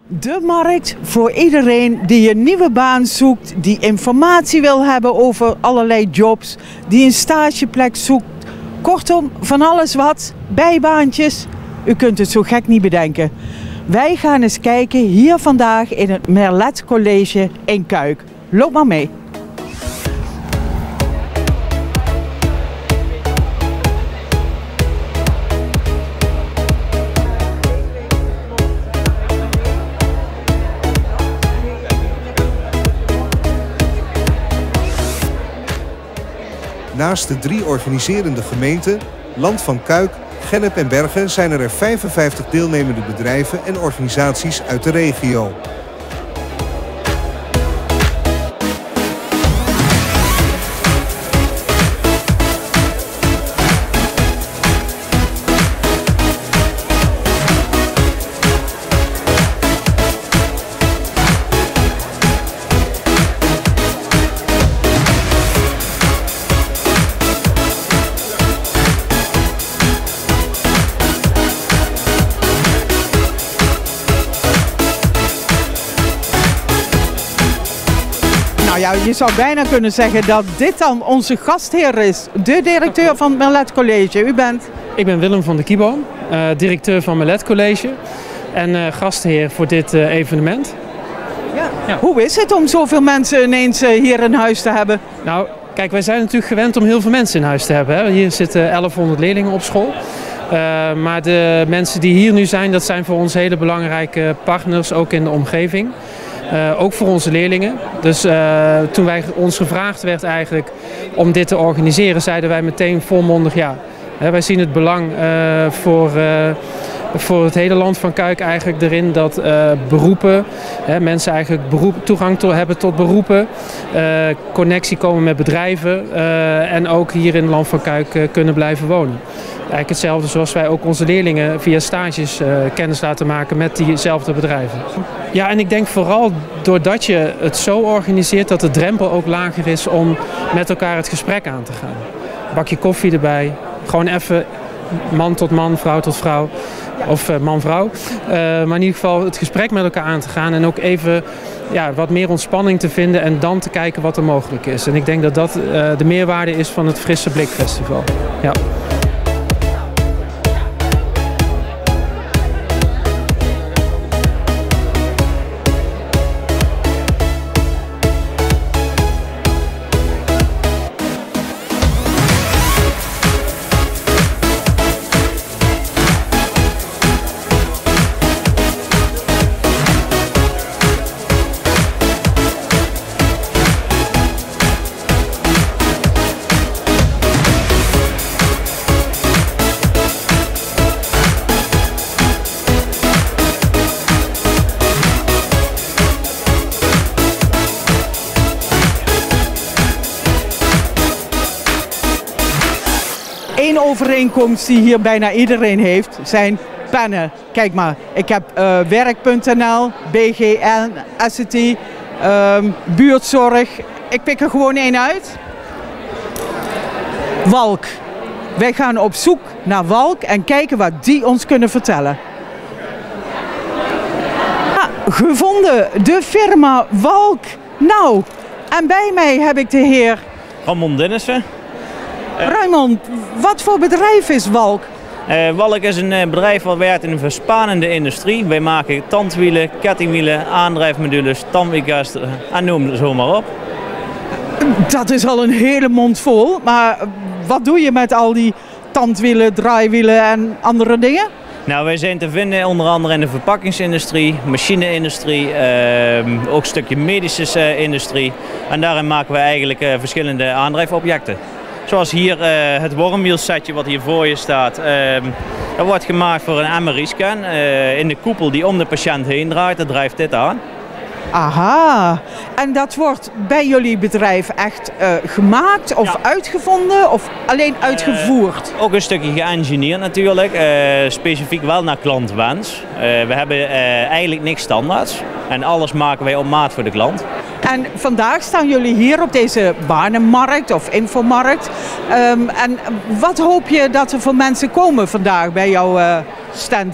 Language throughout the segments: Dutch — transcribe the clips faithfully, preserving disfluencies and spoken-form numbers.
De markt voor iedereen die een nieuwe baan zoekt, die informatie wil hebben over allerlei jobs, die een stageplek zoekt. Kortom, van alles wat, bijbaantjes. U kunt het zo gek niet bedenken. Wij gaan eens kijken hier vandaag in het Merlet College in Cuijk. Loop maar mee. Naast de drie organiserende gemeenten, Land van Cuijk, Gennep en Bergen, zijn er vijfenvijftig deelnemende bedrijven en organisaties uit de regio. Nou ja, je zou bijna kunnen zeggen dat dit dan onze gastheer is. De directeur van het Merlet College. U bent? Ik ben Willem van der Kieboom, uh, directeur van Merlet College en uh, gastheer voor dit uh, evenement. Ja. Ja. Hoe is het om zoveel mensen ineens uh, hier in huis te hebben? Nou, kijk, wij zijn natuurlijk gewend om heel veel mensen in huis te hebben. Hè. Hier zitten elfhonderd leerlingen op school. Uh, maar de mensen die hier nu zijn, dat zijn voor ons hele belangrijke partners, ook in de omgeving. Uh, ook voor onze leerlingen. Dus uh, toen wij, ons gevraagd werd eigenlijk om dit te organiseren, zeiden wij meteen volmondig ja. He, wij zien het belang uh, voor, uh, voor het hele Land van Cuijk eigenlijk erin dat uh, beroepen, he, mensen eigenlijk beroep, toegang to, hebben tot beroepen, uh, connectie komen met bedrijven uh, en ook hier in het Land van Cuijk uh, kunnen blijven wonen. Eigenlijk hetzelfde zoals wij ook onze leerlingen via stages uh, kennis laten maken met diezelfde bedrijven. Ja, en ik denk vooral doordat je het zo organiseert dat de drempel ook lager is om met elkaar het gesprek aan te gaan. Bakje koffie erbij, gewoon even man tot man, vrouw tot vrouw of uh, man-vrouw. Uh, maar in ieder geval het gesprek met elkaar aan te gaan en ook even ja, wat meer ontspanning te vinden en dan te kijken wat er mogelijk is. En ik denk dat dat uh, de meerwaarde is van het Frisse Blik Festival. Ja. Eén overeenkomst die hier bijna iedereen heeft, zijn pennen. Kijk maar, ik heb uh, werk punt n l, B G N, S C T, um, buurtzorg. Ik pik er gewoon één uit. Walk. Wij gaan op zoek naar Walk en kijken wat die ons kunnen vertellen. Ah, gevonden, de firma Walk. Nou, en bij mij heb ik de heer Ramon Dinnissen. Raymond, wat voor bedrijf is Walk? Uh, Walk is een uh, bedrijf dat werkt in een verspanende industrie. Wij maken tandwielen, kettingwielen, aandrijfmodules, tandwielkasten en noem het zo maar op. Dat is al een hele mond vol, maar wat doe je met al die tandwielen, draaiwielen en andere dingen? Nou, wij zijn te vinden onder andere in de verpakkingsindustrie, machine-industrie, uh, ook een stukje medische uh, industrie. En daarin maken we eigenlijk uh, verschillende aandrijfobjecten. Zoals hier uh, het wormwielsetje wat hier voor je staat. Uh, dat wordt gemaakt voor een M R I-scan. Uh, in de koepel die om de patiënt heen draait, dat drijft dit aan. Aha, en dat wordt bij jullie bedrijf echt uh, gemaakt of ja. uitgevonden of alleen uitgevoerd? Uh, ook een stukje geëngineerd natuurlijk, uh, specifiek wel naar klantwens. Uh, we hebben uh, eigenlijk niks standaards en alles maken wij op maat voor de klant. En vandaag staan jullie hier op deze banenmarkt of infomarkt. Um, en wat hoop je dat er voor mensen komen vandaag bij jouw uh, stand?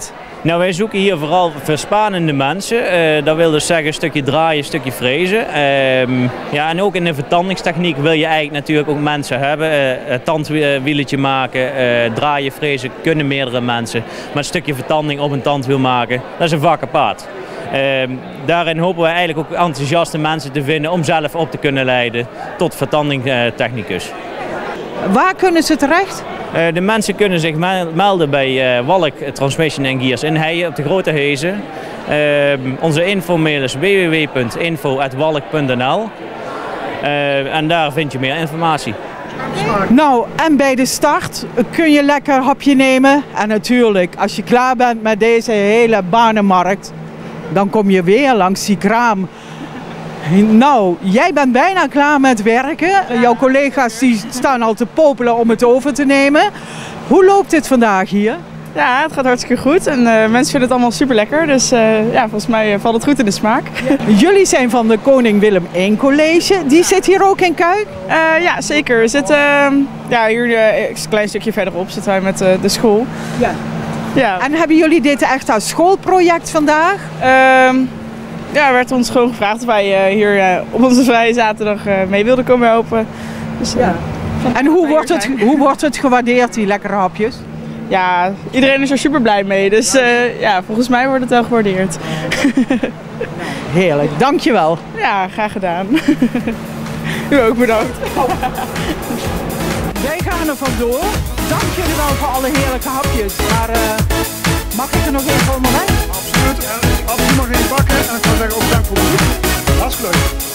Nou, wij zoeken hier vooral verspanende mensen. Uh, dat wil dus zeggen een stukje draaien, een stukje frezen. Uh, ja, en ook in de vertandingstechniek wil je eigenlijk natuurlijk ook mensen hebben. Uh, een tandwieletje maken, uh, draaien, frezen kunnen meerdere mensen. Maar een stukje vertanding op een tandwiel maken, dat is een vak apart. Uh, daarin hopen we eigenlijk ook enthousiaste mensen te vinden om zelf op te kunnen leiden tot vertandingstechnicus. Waar kunnen ze terecht? Uh, de mensen kunnen zich melden bij uh, Walk Transmission en Gears in Heijen op de Grote Hezen. Uh, onze infomail is w w w punt info at walk punt n l uh, en daar vind je meer informatie. Nou, en bij de start kun je lekker een hapje nemen. En natuurlijk, als je klaar bent met deze hele banenmarkt, dan kom je weer langs die kraam. Nou, jij bent bijna klaar met werken. Jouw collega's die staan al te popelen om het over te nemen. Hoe loopt dit vandaag hier? Ja, het gaat hartstikke goed en uh, mensen vinden het allemaal super lekker. Dus uh, ja, volgens mij valt het goed in de smaak. Ja. Jullie zijn van de Koning Willem de Eerste College. Die zit hier ook in Kuik? Uh, ja, zeker. We zitten uh, ja, hier uh, een klein stukje verderop zitten wij met uh, de school. Ja. Ja. En hebben jullie dit echt als schoolproject vandaag? Uh, Ja, er werd ons gewoon gevraagd of wij uh, hier uh, op onze vrije zaterdag uh, mee wilden komen helpen. Dus, uh, ja. En hoe wordt, het, hoe wordt het gewaardeerd, die lekkere hapjes? Ja, iedereen is er super blij mee. Dus uh, ja, volgens mij wordt het wel gewaardeerd. Heerlijk, dankjewel. Ja, graag gedaan. U ook bedankt. Wij gaan er vandoor. Dank jullie wel voor alle heerlijke hapjes. Maar uh, mag ik er nog even onderweg? Absoluut. En als u mag even bakken en ik zou zeggen ook dank voor het bezoek. Hartstikke leuk.